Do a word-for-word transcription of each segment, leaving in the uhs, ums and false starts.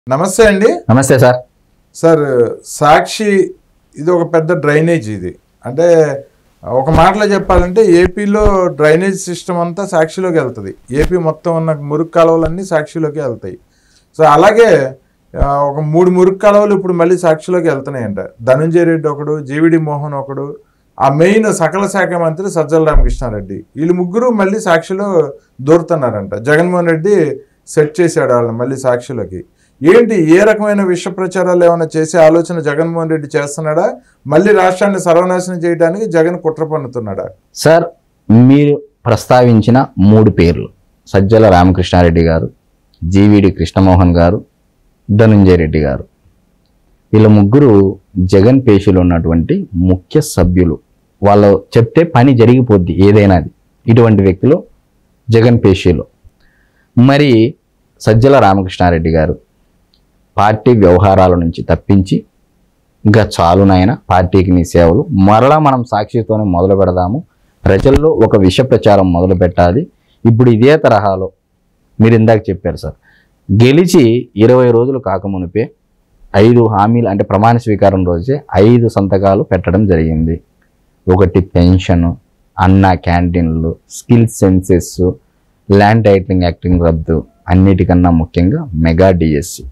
నమస్తే అండి. నమస్తే సార్. సార్ సాక్షి ఇది ఒక పెద్ద డ్రైనేజ్. ఇది అంటే ఒక మాటలో చెప్పాలంటే ఏపీలో డ్రైనేజ్ సిస్టమ్ అంతా సాక్షిలోకి వెళ్తుంది. ఏపీ మొత్తం ఉన్న మురుగు కాలువలన్నీ సాక్షిలోకి వెళ్తాయి. సో అలాగే ఒక మూడు మురుగు కాలువలు ఇప్పుడు మళ్ళీ సాక్షిలోకి వెళ్తున్నాయంట. ధనంజయ రెడ్డి ఒకడు, జీవిడి మోహన్ ఒకడు, ఆ మెయిన్ సకల శాఖ మంత్రి సజ్జల రామకృష్ణారెడ్డి, వీళ్ళు ముగ్గురు మళ్ళీ సాక్షిలో దూరుతున్నారంట. జగన్మోహన్ రెడ్డి సెట్ చేశాడు వాళ్ళని మళ్ళీ సాక్షిలోకి. ఏంటి ఏ రకమైన విష ప్రచారాలు ఏమైనా చేసే ఆలోచన జగన్మోహన్ రెడ్డి చేస్తున్నాడా? మళ్ళీ రాష్ట్రాన్ని సర్వనాశనం చేయడానికి జగన్ కుట్ర పన్నుతున్నాడా? సార్, మీరు ప్రస్తావించిన మూడు పేర్లు సజ్జల రామకృష్ణారెడ్డి గారు, జీవిడి కృష్ణమోహన్ గారు, ధనంజయ రెడ్డి గారు, వీళ్ళ ముగ్గురు జగన్ పేషీలో ఉన్నటువంటి ముఖ్య సభ్యులు. వాళ్ళు చెప్తే పని జరిగిపోద్ది ఏదైనా. ఇటువంటి వ్యక్తులు జగన్ పేషీలో. మరి సజ్జల రామకృష్ణారెడ్డి గారు పార్టీ వ్యవహారాల నుంచి తప్పించి ఇంకా చాలునైనా పార్టీకి నీ సేవలు, మరలా మనం సాక్షితోనే మొదలు పెడదాము, ప్రజల్లో ఒక విష ప్రచారం మొదలు పెట్టాలి. ఇప్పుడు ఇదే తరహాలో మీరు ఇందాక చెప్పారు సార్, గెలిచి ఇరవై రోజులు కాకమునిపే ఐదు హామీలు అంటే ప్రమాణ స్వీకారం రోజే ఐదు సంతకాలు పెట్టడం జరిగింది. ఒకటి పెన్షను, అన్నా క్యాంటీన్లు, skill census, land titling acting రద్దు, అన్నిటికన్నా ముఖ్యంగా మెగా డిఎస్సి.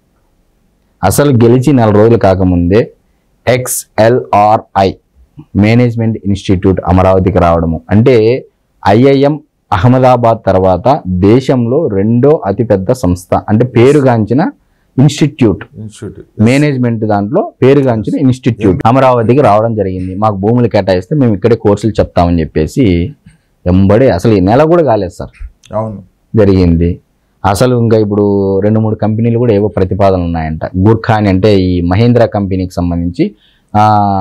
అసలు గెలిచి నెల రోజులు కాకముందే ఎక్స్ఎల్ఆర్ఐ మేనేజ్మెంట్ ఇన్స్టిట్యూట్ అమరావతికి రావడము అంటే ఐఐఎం అహ్మదాబాద్ తర్వాత దేశంలో రెండో అతిపెద్ద సంస్థ, అంటే పేరుగాంచిన ఇన్స్టిట్యూట్, మేనేజ్మెంట్ దాంట్లో పేరుగాంచిన ఇన్స్టిట్యూట్ అమరావతికి రావడం జరిగింది. మాకు భూములు కేటాయిస్తే మేము ఇక్కడే కోర్సులు చెప్తామని చెప్పేసి ఎంబడే అసలు ఈ నెల కూడా కాలేదు సార్. అవును, జరిగింది. అసలు ఇంకా ఇప్పుడు రెండు మూడు కంపెనీలు కూడా ఏవో ప్రతిపాదనలు ఉన్నాయంట. గూర్ఖాని అంటే ఈ మహేంద్ర కంపెనీకి సంబంధించి ఆ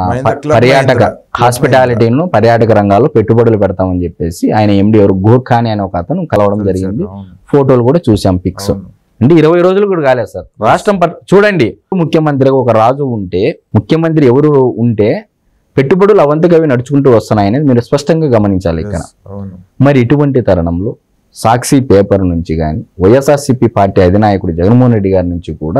పర్యాటక హాస్పిటాలిటీను పర్యాటక రంగాల్లో పెట్టుబడులు పెడతామని చెప్పేసి ఆయన ఎండి ఎవరు గూర్ఖాని అనే ఒక అతను కలవడం జరిగింది. ఫోటోలు కూడా చూసాం, పిక్స్. అంటే ఇరవై రోజులు కూడా కాలేదు సార్. రాష్ట్రం చూడండి, ముఖ్యమంత్రిగా ఒక రాజు ఉంటే, ముఖ్యమంత్రి ఎవరు ఉంటే పెట్టుబడులు అవంతగా అవి నడుచుకుంటూ వస్తున్నాయని మీరు స్పష్టంగా గమనించాలి ఇక్కడ. మరి ఇటువంటి తరుణంలో సాక్షి పేపర్ నుంచి కానీ వైఎస్ఆర్సీపీ పార్టీ అధినాయకుడు జగన్మోహన్ రెడ్డి గారి నుంచి కూడా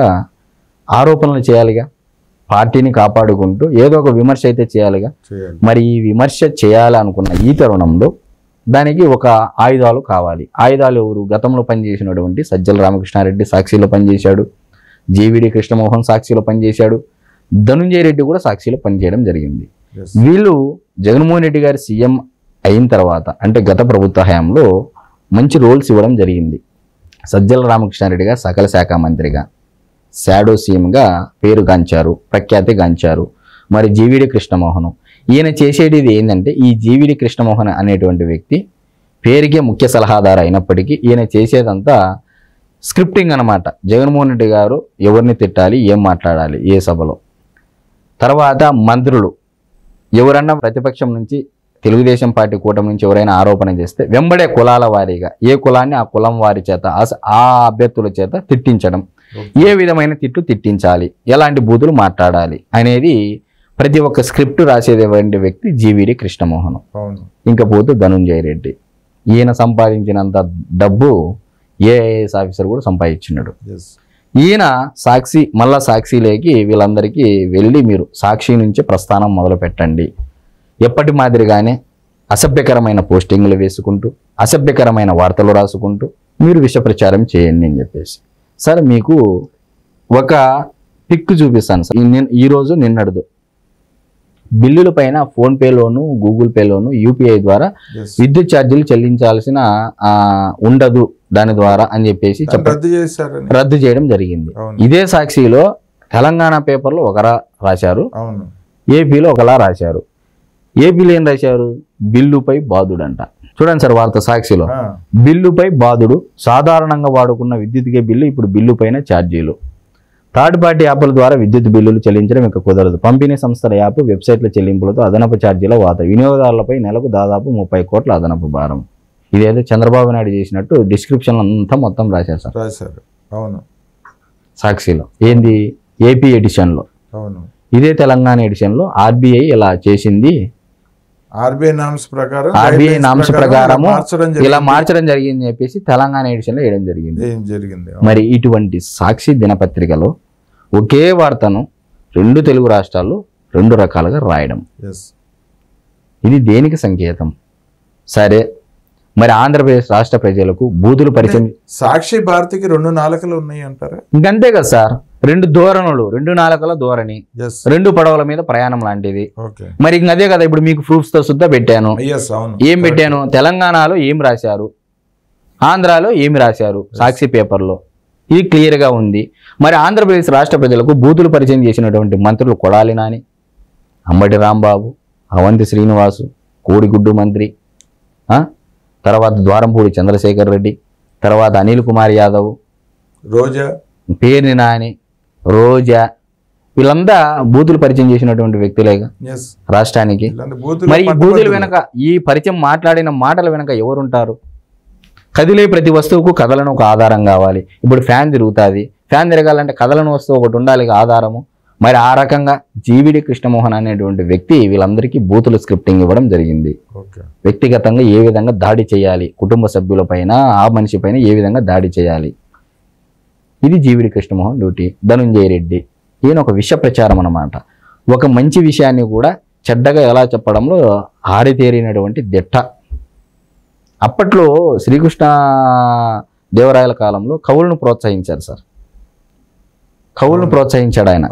ఆరోపణలు చేయాలిగా, పార్టీని కాపాడుకుంటూ ఏదో ఒక విమర్శ అయితే చేయాలిగా. మరి ఈ విమర్శ చేయాలనుకున్న ఈ తరుణంలో దానికి ఒక ఆయుధాలు కావాలి. ఆయుధాలు ఎవరు? గతంలో పనిచేసినటువంటి సజ్జల రామకృష్ణారెడ్డి సాక్షిలో పనిచేశాడు, జీవిడి కృష్ణమోహన్ సాక్షిలో పనిచేశాడు, ధనంజయ రెడ్డి కూడా సాక్షిలో పనిచేయడం జరిగింది. వీళ్ళు జగన్మోహన్ రెడ్డి గారు సీఎం అయిన తర్వాత అంటే గత ప్రభుత్వ హయాంలో మంచి రోల్స్ ఇవ్వడం జరిగింది. సజ్జల రామకృష్ణారెడ్డి గారు సకల శాఖ మంత్రిగా, షాడో సీఎంగా పేరుగాంచారు, ప్రఖ్యాతి గాంచారు. మరి జీవిడి కృష్ణమోహన్ ఈయన చేసేది ఏంటంటే, ఈ జీవిడి కృష్ణమోహన్ అనేటువంటి వ్యక్తి పేరుకే ముఖ్య సలహాదారు అయినప్పటికీ ఈయన చేసేదంతా స్క్రిప్టింగ్ అనమాట. జగన్మోహన్ రెడ్డి గారు ఎవరిని తిట్టాలి, ఏం మాట్లాడాలి ఏ సభలో, తర్వాత మంత్రులు ఎవరన్నా ప్రతిపక్షం నుంచి తెలుగుదేశం పార్టీ కూటమి నుంచి ఎవరైనా ఆరోపణ చేస్తే వెంబడే కులాల వారీగా ఏ కులాన్ని ఆ కులం వారి చేత ఆ అభ్యర్థుల చేత తిట్టించడం, ఏ విధమైన తిట్టు తిట్టించాలి, ఎలాంటి బూతులు మాట్లాడాలి అనేది ప్రతి ఒక్క స్క్రిప్ట్ రాసేటువంటి వ్యక్తి జీవిడి కృష్ణమోహన్. ఇంకా పోతూ ధనంజయ రెడ్డి, ఈయన సంపాదించినంత డబ్బు ఏఐఎస్ ఆఫీసర్ కూడా సంపాదించినాడు. ఈయన సాక్షి మళ్ళా సాక్షిలోకి వీళ్ళందరికీ వెళ్ళి మీరు సాక్షి నుంచే ప్రస్థానం మొదలు పెట్టండి, ఎప్పటి మాదిరిగానే అసభ్యకరమైన పోస్టింగ్లు వేసుకుంటూ అసభ్యకరమైన వార్తలు రాసుకుంటూ మీరు విష ప్రచారం చేయండి అని చెప్పేసి. సార్, మీకు ఒక పిక్ చూపిస్తాను సార్. ఈరోజు నిన్నడుదు బిల్లుల పైన ఫోన్పేలోను గూగుల్ పేలోను యూపీఐ ద్వారా విద్యుత్ ఛార్జీలు చెల్లించాల్సిన ఉండదు దాని ద్వారా అని చెప్పేసి రద్దు చేయడం జరిగింది. ఇదే సాక్షిలో తెలంగాణ పేపర్లో ఒకలా రాశారు, ఏపీలో ఒకలా రాశారు. ఏపీలో ఏం రాశారు? బిల్లుపై బాధుడంట. చూడండి సార్, వార్త సాక్షిలో బిల్లుపై బాధుడు, సాధారణంగా వాడుకున్న విద్యుత్కే బిల్లు ఇప్పుడు బిల్లు పైన ఛార్జీలు, థర్డ్ పార్టీ యాప్ల ద్వారా విద్యుత్ బిల్లులు చెల్లించడం ఇక కుదరదు, పంపిణీ సంస్థల యాప్ వెబ్సైట్ల చెల్లింపులతో అదనపు ఛార్జీల వాత, వినియోగదారులపై నెలకు దాదాపు ముప్పై కోట్ల అదనపు భారం. ఇదేదో చంద్రబాబు నాయుడు చేసినట్టు డిస్క్రిప్షన్ అంతా మొత్తం రాశారు సార్ సాక్షిలో. ఏంది? ఏపీ ఎడిషన్లో. ఇదే తెలంగాణ ఎడిషన్లో ఆర్బీఐ ఇలా చేసింది ఆర్బీఐ నామ్స్ ప్రకారం ఆర్బీఐ నామ్స్ ప్రకారము ఇలా మార్చడం జరిగింది చెప్పేసి తెలంగాణ ఎడిషన్ లో వేయడం జరిగింది జరిగింది మరి ఇటువంటి సాక్షి దినపత్రికలో ఒకే వార్తను రెండు తెలుగు రాష్ట్రాల్లో రెండు రకాలుగా రాయడం ఇది దేనికి సంకేతం? సరే మరి ఆంధ్రప్రదేశ్ రాష్ట్ర ప్రజలకు బూతులు పరిచయం. సాక్షి భారతికి రెండు నాలుకలు ఉన్నాయి అంటారా? ఇంకంతే కదా సార్, రెండు ధోరణులు, రెండు నాలుకల ధోరణి, రెండు పడవల మీద ప్రయాణం లాంటిది. మరి ఇంక అదే కదా ఇప్పుడు మీకు ప్రూఫ్స్ తో సుద్ధా పెట్టాను. ఏం పెట్టాను? తెలంగాణలో ఏం రాశారు, ఆంధ్రాలో ఏమి రాశారు సాక్షి పేపర్లో, ఇది క్లియర్ గా ఉంది. మరి ఆంధ్రప్రదేశ్ రాష్ట్ర ప్రజలకు బూతులు పరిచయం చేసినటువంటి మంత్రులు కొడాలి నాని, అంబటి రాంబాబు, అవంతి శ్రీనివాసు, కోడిగుడ్డు మంత్రి, తర్వాత ద్వారంపూడి చంద్రశేఖర్ రెడ్డి, తర్వాత అనిల్ కుమార్ యాదవ్, రోజా, పేర్ని నాని, రోజా, వీళ్ళంతా బూతులు పరిచయం చేసినటువంటి వ్యక్తులేగా రాష్ట్రానికి. మరి ఈ బూతుల వెనక, ఈ పరిచయం మాట్లాడిన మాటల వెనక ఎవరుంటారు? కదిలే ప్రతి వస్తువుకు కథలను ఒక ఆధారం కావాలి. ఇప్పుడు ఫ్యాన్ తిరుగుతుంది, ఫ్యాన్ తిరగాలంటే కథలను వస్తువు ఒకటి ఉండాలి ఆధారము. మరి ఆ రకంగా జీవిడి కృష్ణమోహన్ అనేటువంటి వ్యక్తి వీళ్ళందరికీ బూతులు స్క్రిప్టింగ్ ఇవ్వడం జరిగింది. వ్యక్తిగతంగా ఏ విధంగా దాడి చేయాలి, కుటుంబ సభ్యుల పైన, ఆ మనిషి పైన ఏ విధంగా దాడి చేయాలి, ఇది జీవిడి కృష్ణమోహన్ డ్యూటీ. ధనుంజయ రెడ్డి ఈయన ఒక విష ప్రచారం అన్నమాట. ఒక మంచి విషయాన్ని కూడా చెడ్డగా ఎలా చెప్పడంలో ఆరితేరినటువంటి దిట్ట. అప్పట్లో శ్రీకృష్ణ దేవరాయల కాలంలో కవులను ప్రోత్సహించారు సార్, కవులను ప్రోత్సహించాడు ఆయన,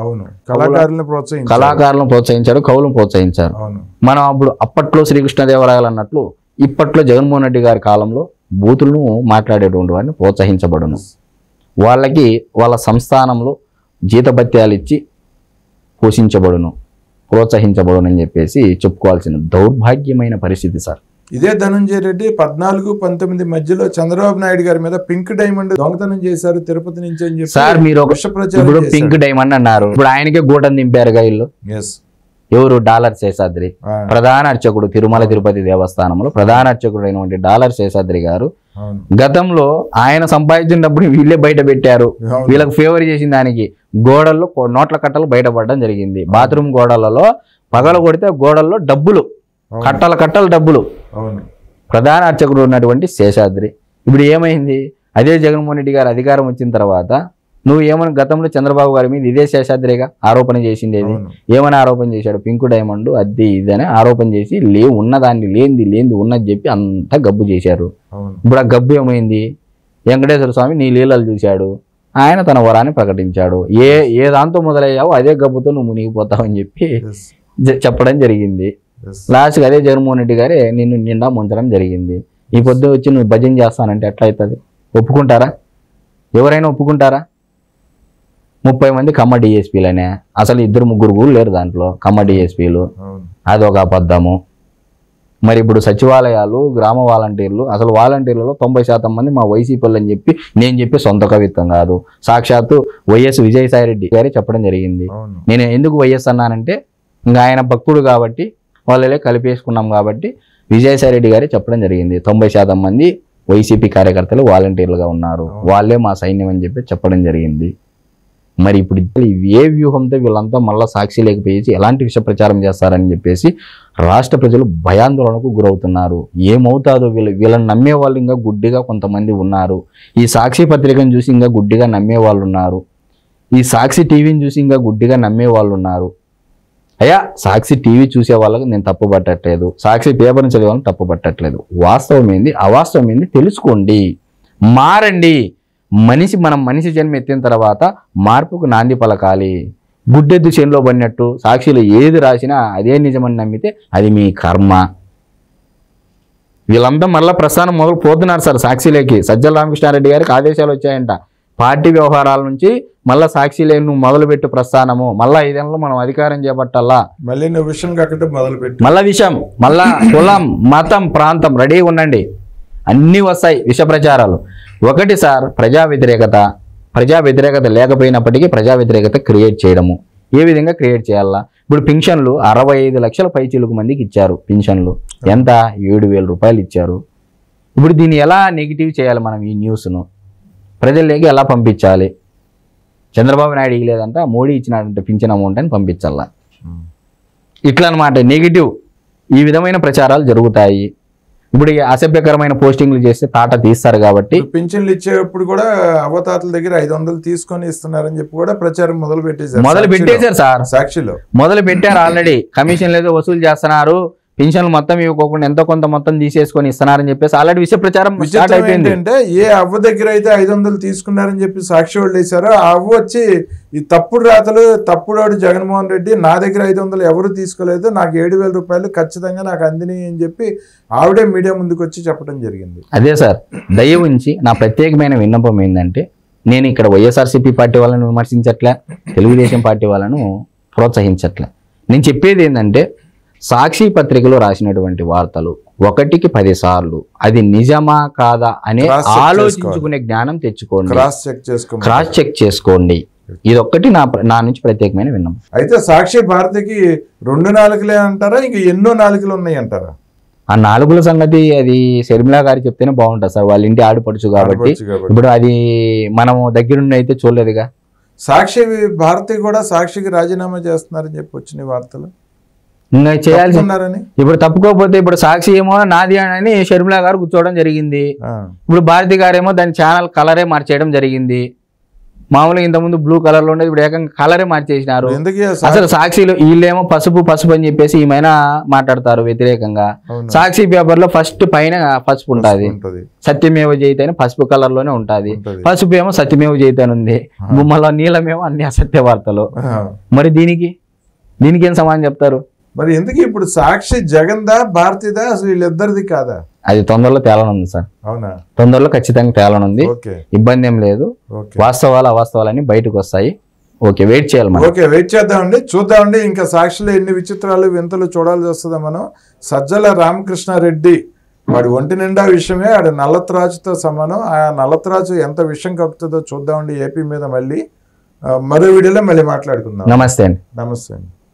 కళాకారులను ప్రోత్సహించాడు, కవులను ప్రోత్సహించారు. మనం అప్పుడు అప్పట్లో శ్రీకృష్ణదేవరాయలు అన్నట్లు ఇప్పట్లో జగన్మోహన్ రెడ్డి గారి కాలంలో బూతులను మాట్లాడేటువంటి వారిని ప్రోత్సహించబడును. వాళ్ళకి వాళ్ళ సంస్థానంలో జీతభత్యాలు ఇచ్చి పోషించబడును, ప్రోత్సహించబడును అని చెప్పేసి చెప్పుకోవాల్సిన దౌర్భాగ్యమైన పరిస్థితి సార్. ఇదే ధనుంజయ రెడ్డి పద్నాలుగు పంతొమ్మిది మధ్యలో చంద్రబాబు నాయుడు గారి మీద పింక్ డైమండ్ దొంగతనం చేశారు తిరుపతి నుంచి అని చెప్పి సార్ మీరు ఇప్పుడు పింక్ డైమండ్ అన్నారు. ఇప్పుడు ఆయనకే గూటం దింపారుగా ఇల్లు. ఎవరు? డాలర్ శేషాద్రి, ప్రధాన అర్చకుడు తిరుమల తిరుపతి దేవస్థానంలో ప్రధాన అర్చకుడు అయినటువంటి డాలర్ శేషాద్రి గారు గతంలో ఆయన సంపాదించిన డబ్బుని వీళ్ళే బయట పెట్టారు. వీళ్ళకి ఫేవర్ చేసిన దానికి గోడల్లో నోట్ల కట్టలు బయటపడడం జరిగింది. బాత్రూమ్ గోడలలో పగల కొడితే గోడల్లో డబ్బులు, కట్టల కట్టల డబ్బులు. ప్రధాన అర్చకుడు ఉన్నటువంటి శేషాద్రి ఇప్పుడు ఏమైంది? అదే జగన్మోహన్ రెడ్డి గారు అధికారం వచ్చిన తర్వాత నువ్వు ఏమని గతంలో చంద్రబాబు గారి మీద ఇదే శేషాద్రిగా ఆరోపణ చేసింది. ఏమని ఆరోపణ చేశాడు? పింకు డైమండ్ అది ఇదని ఆరోపణ చేసి లే ఉన్నదాన్ని లేనిది లేనిది ఉన్నది చెప్పి అంతా గబ్బు చేశారు. ఇప్పుడు ఆ గబ్బు ఏమైంది? వెంకటేశ్వర స్వామి నీ లీలలు చూశాడు, ఆయన తన వరాన్ని ప్రకటించాడు. ఏ ఏ దాంతో మొదలయ్యావో అదే గబ్బుతో నువ్వు మునిగిపోతావు అని చెప్పి చెప్పడం జరిగింది. లాస్ట్కి అదే జగన్మోహన్ రెడ్డి గారే నిన్ను నిండా ముంచడం జరిగింది. ఈ పొద్దు వచ్చి నువ్వు భజన చేస్తానంటే ఎట్లా అవుతుంది? ఒప్పుకుంటారా? ఎవరైనా ఒప్పుకుంటారా? ముప్పై మంది కమ్మ డిఎస్పీలనే, అసలు ఇద్దరు ముగ్గురు కూడా లేరు దాంట్లో కమ్మ డిఎస్పీలు, అదొక అబద్ధము. మరి ఇప్పుడు సచివాలయాలు, గ్రామ వాలంటీర్లు, అసలు వాలంటీర్లలో తొంభై శాతం మంది మా వైసీపీలు అని చెప్పి నేను చెప్పి సొంత కవిత్వం కాదు, సాక్షాత్తు వైఎస్ విజయసాయి రెడ్డి గారే చెప్పడం జరిగింది. నేను ఎందుకు వైఎస్ అన్నానంటే ఇంకా ఆయన భక్తుడు కాబట్టి వాళ్ళే కలిపేసుకున్నాం కాబట్టి విజయసాయి రెడ్డి గారే చెప్పడం జరిగింది. తొంభై శాతం మంది వైసీపీ కార్యకర్తలు వాలంటీర్లుగా ఉన్నారు, వాళ్ళే మా సైన్యం అని చెప్పి చెప్పడం జరిగింది. మరి ఇప్పుడు ఏ వ్యూహంతో వీళ్ళంతా మళ్ళీ సాక్షి లేకపోయేసి ఎలాంటి విష ప్రచారం చేస్తారని చెప్పేసి రాష్ట్ర ప్రజలు భయాందోళనకు గురవుతున్నారు. ఏమవుతాదో వీళ్ళు వీళ్ళని నమ్మే వాళ్ళు ఇంకా గుడ్డిగా కొంతమంది ఉన్నారు. ఈ సాక్షి పత్రికను చూసి ఇంకా గుడ్డిగా నమ్మే వాళ్ళు ఉన్నారు. ఈ సాక్షి టీవీని చూసి ఇంకా గుడ్డిగా నమ్మే వాళ్ళు ఉన్నారు. అయ్యా సాక్షి టీవీ చూసే వాళ్ళకి నేను తప్పు పట్టట్లేదు, సాక్షి పేపర్ని చదివే వాళ్ళని తప్పు పట్టట్లేదు. వాస్తవం ఏంది అవాస్తవం ఏంది తెలుసుకోండి, మారండి. మనిషి మనం మనిషి జన్మ ఎత్తిన తర్వాత మార్పుకు నాంది పలకాలి. గుడ్డెద్దు చేనులో పడినట్టు సాక్షిలో ఏది రాసినా అదే నిజమని నమ్మితే అది మీ కర్మ. వీళ్ళంతా మళ్ళీ ప్రస్థానం మొదలు పోతున్నారు సార్ సాక్షిలోకి. సజ్జల రామకృష్ణారెడ్డి గారికి ఆదేశాలు వచ్చాయంట, పార్టీ వ్యవహారాల నుంచి మళ్ళా సాక్షిలే నువ్వు మొదలుపెట్టు ప్రస్థానము, మళ్ళా ఐదేళ్ళలో మనం అధికారం చేపట్టాలా, మళ్ళీ నువ్వు విషయం కాకుండా మొదలుపెట్టు, మళ్ళా విషయం, మళ్ళా కులం, మతం, ప్రాంతం రెడీగా ఉండండి. అన్నీ వస్తాయి విష ప్రచారాలు. ఒకటి సార్ ప్రజా వ్యతిరేకత. ప్రజా వ్యతిరేకత లేకపోయినప్పటికీ ప్రజా వ్యతిరేకత క్రియేట్ చేయడము. ఏ విధంగా క్రియేట్ చేయాలా? ఇప్పుడు పింఛన్లు అరవై ఐదు లక్షల పైచిలుకు మందికి ఇచ్చారు. పింఛన్లు ఎంత? ఏడు వేల రూపాయలు ఇచ్చారు. ఇప్పుడు దీన్ని ఎలా నెగిటివ్ చేయాలి మనం? ఈ న్యూస్ను ప్రజల్లోకి ఎలా పంపించాలి? చంద్రబాబు నాయుడు ఇవ్వలేదంట, మోడీ ఇచ్చినాడంటే పింఛన్ అమౌంట్ అని పంపించాలా? ఇట్లా అనమాట నెగిటివ్. ఈ విధమైన ప్రచారాలు జరుగుతాయి. ఇప్పుడు ఈ అసభ్యకరమైన పోస్టింగ్లు చేస్తే తాట తీస్తారు కాబట్టి పింఛన్లు ఇచ్చేటప్పుడు కూడా అవతాతల దగ్గర ఐదు వందలు తీసుకొని ఇస్తున్నారని చెప్పి కూడా ప్రచారం మొదలు పెట్టేశారు. మొదలు పెట్టేశారు సార్, సాక్షిలో మొదలు పెట్టారు ఆల్రెడీ. కమిషన్లు ఏదో వసూలు చేస్తున్నారు, పింఛన్లు మొత్తం ఇవ్వకోకుండా ఎంతో కొంత మొత్తం తీసేసుకొని ఇస్తున్నారని చెప్పేసి ఆల్రెడీ విషయ ప్రచారం స్టార్ట్ అయిపోయింది. అంటే ఏ అవ్వ దగ్గర అయితే ఐదు వందలు తీసుకున్నారని చెప్పి సాక్షి వాళ్ళు వేశారో ఆ అవ్వ వచ్చి ఈ తప్పుడు రాతలు తప్పుడోడు జగన్మోహన్ రెడ్డి నా దగ్గర ఐదు వందలు ఎవరు తీసుకోలేదు, నాకు ఏడు వేల రూపాయలు ఖచ్చితంగా నాకు అందినాయి అని చెప్పి ఆవిడే మీడియా ముందుకు వచ్చి చెప్పడం జరిగింది. అదే సార్, దయ ఉంచి నా ప్రత్యేకమైన విన్నపం ఏంటంటే, నేను ఇక్కడ వైఎస్ఆర్సీపీ పార్టీ వాళ్ళను విమర్శించట్లే, తెలుగుదేశం పార్టీ వాళ్ళను ప్రోత్సహించట్లే. నేను చెప్పేది ఏంటంటే, సాక్షి పత్రికలో రాసినటువంటి వార్తలు ఒకటికి పది సార్లు అది నిజమా కాదా అనే ఆలోచించుకునే జ్ఞానం తెచ్చుకోండి, క్రాస్ చెక్ చేసుకోండి క్రాస్ చెక్ చేసుకోండి. ఇది ఒక్కటి నా నా నుంచి ప్రత్యేకమైన విన్నపం. అయితే సాక్షి భారతికి రెండు నాలుగులే అంటారా, ఇంకా ఎన్నో నాలుగులు ఉన్నాయి అంటారా? ఆ నాలుగుల సంగతి అది షర్మిలా గారు చెప్తేనే బాగుంటుంది సార్, వాళ్ళ ఇంటి ఆడపడుచు కాబట్టి. ఇప్పుడు అది మనము దగ్గరుండి అయితే చూడలేదుగా. సాక్షి భారతి కూడా సాక్షికి రాజీనామా చేస్తున్నారని చెప్పి వచ్చిన వార్తలు ఇంకా చేయాల్సి ఇప్పుడు తప్పుకోకపోతే ఇప్పుడు సాక్షి ఏమో నాది అని షర్మిలా గారు కూర్చోవడం జరిగింది. ఇప్పుడు భారతి గారేమో దాని ఛానల్ కలరే మార్చేయడం జరిగింది. మామూలుగా ఇంతకుముందు బ్లూ కలర్ లో ఉండేది, ఇప్పుడు ఏకంగా కలరే మార్చేసినారు. అసలు సాక్షిలో వీళ్ళేమో పసుపు పసుపు అని చెప్పేసి ఈమెన మాట్లాడతారు వ్యతిరేకంగా. సాక్షి పేపర్ లో ఫస్ట్ పైన పసుపు ఉంటుంది, సత్యమేవ జయతే అని పసుపు కలర్ లోనే ఉంటుంది. పసుపు ఏమో సత్యమేవ జయతే అని ఉంది, బొమ్మలో నీలమేమో అన్ని అసత్య వార్తలు. మరి దీనికి దీనికి ఏం సమాధానం చెప్తారు? మరి ఎందుకు ఇప్పుడు సాక్షి జగన్దా భారతిదా, అసలు వీళ్ళిద్దరిది కాదా? అది తొందరలో తేలనుంది సార్. అవునా? తొందరలో ఖచ్చితంగా తేలనుంది, ఇబ్బంది ఏం లేదు. వాస్తవాలు అవాస్తవాలన్నీ బయటకు వస్తాయి. ఓకే, వెయిట్ చేయాలి మనం. ఓకే, వెయిట్ చేద్దామండి, చూద్దామండి. ఇంకా సాక్షిలో ఎన్ని విచిత్రాలు వింతలు చూడాల్సి వస్తుందా మనం. సజ్జల రామకృష్ణారెడ్డి వాడి ఒంటి నిండా విషయమే, ఆడ నల్లత్రాజుతో సమానం. ఆ నల్లత్రాజు ఎంత విషయం కక్కుతుందో చూద్దామండి ఏపీ మీద. మళ్ళీ మరో వీడియోలో మళ్ళీ మాట్లాడుకుందాం. నమస్తే అండి. నమస్తే అండి.